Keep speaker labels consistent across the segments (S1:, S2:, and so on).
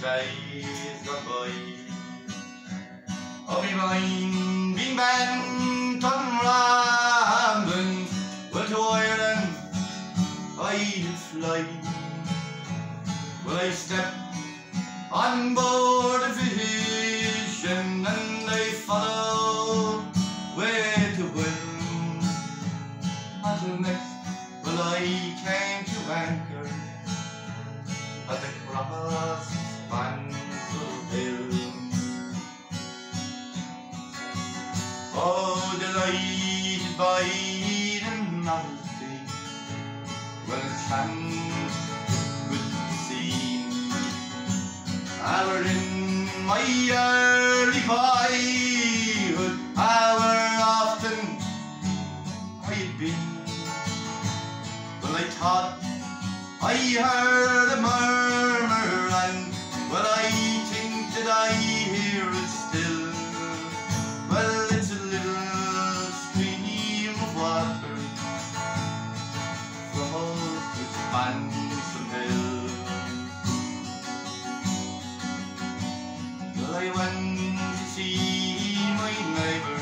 S1: days gone by. Oh, me mind being bent on rambling, well to Ireland I did fly. Well, I stepped on board a vision and I followed with the wind. Until next, well, I came to anchor at the cross of Spancil Hill. Oh, delighted by the novelty, well, enchanted with the scene. I were in my early boyhood, how often I had been. Well, I thought I heard a murmur, and well, I think that I hear it still. Well, it's a little stream of water flows to Spancil Hill. Well, I went to see my neighbour,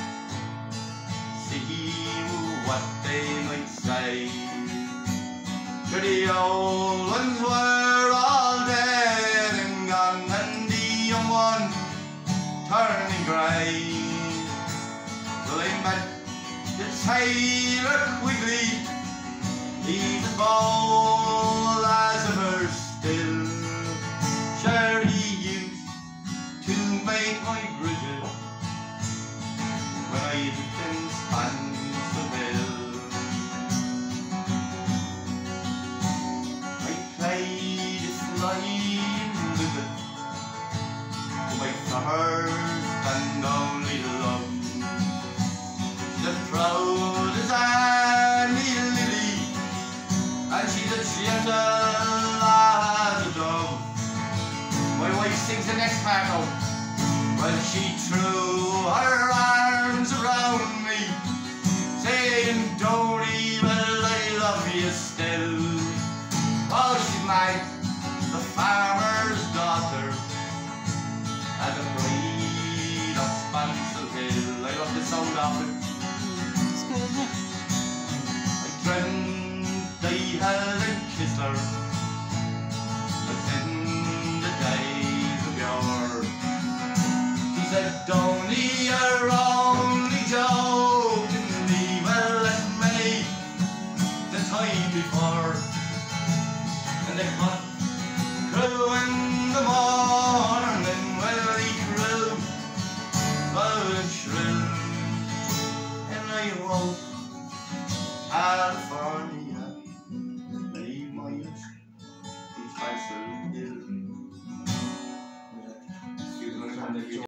S1: see what they might say. Sure, the old ones were all dead and gone, and the young one turning grey. Well, I met the tailor quickly, he's as bold as ever still. Sure, he used to make my bridges when I lived in Spancil Hill. I played a flying visit to my first and only love. She's as proud as any lily, and she's as gentle as a dove. My wife sings the next part out. Well, she threw her arms around me, saying, Donie, well, I love you still. Oh, she's my the farmer's daughter, and the bride of Spancil Hill. I love the sound of it.
S2: It's good, isn't it?
S1: I dreamt I held and kissed her, as in the days of yore. She said, Donie, you're only joking me. Well, that's many the time before. And the cock crew in the morning, well, he crew loud and shrill. And I woke California, leave my youth in Spancil Hill.